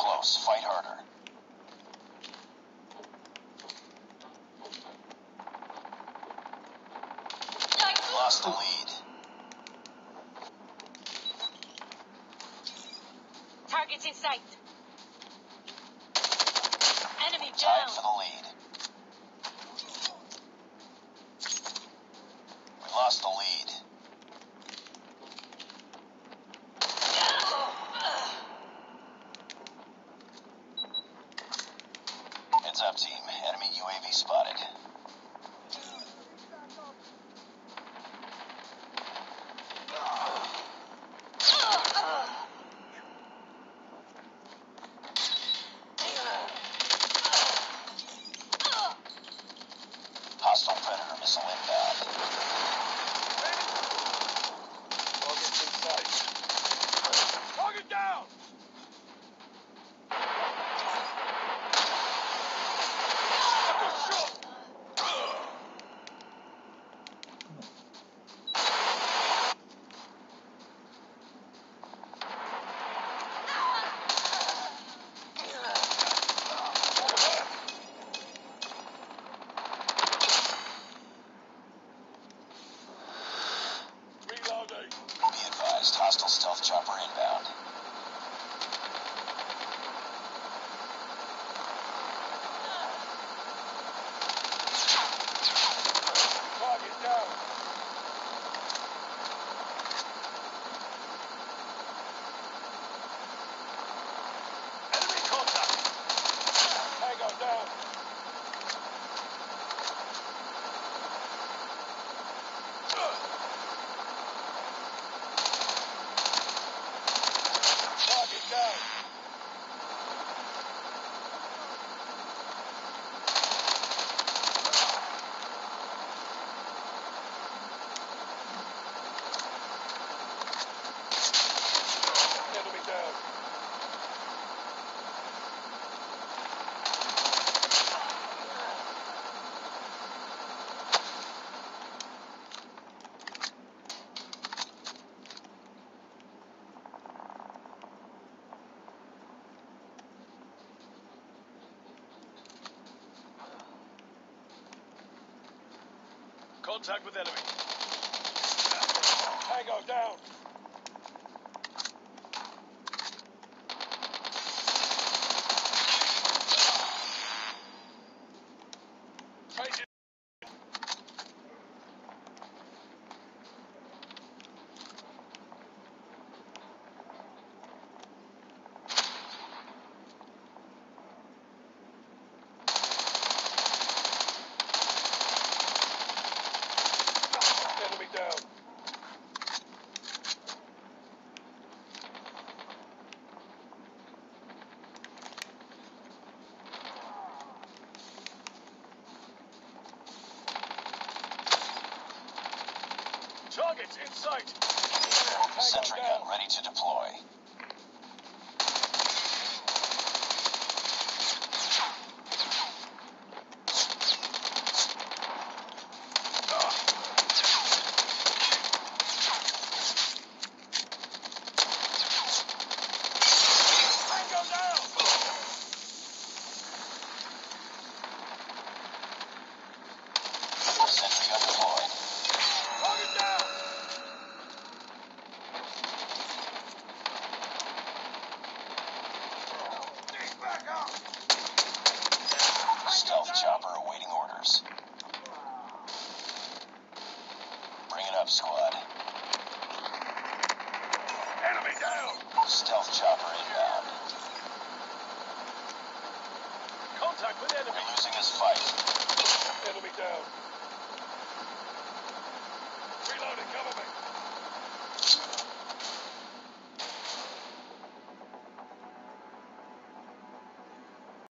close. Fight harder. Lost the lead. Targets in sight. Enemy Tied down. for the lead. We lost the lead. Heads up, team. Enemy UAV spotted. Hostile Predator missile inbound. Target's in sight. Target down! Reloading. Be advised, hostile stealth chopper inbound. Target down. Enemy contact. Tango down. Target down. Enemy down. Contact with enemy. Tango down. Changing. Enemy down. Targets in sight. Sentry gun ready to deploy. Tango down. Sentry gun deployed. Target down. Back up. Stealth chopper awaiting orders. Bring it up, squad. Enemy down. Stealth chopper inbound. Contact with enemy. We're losing this fight. Enemy down. Reloading, cover me.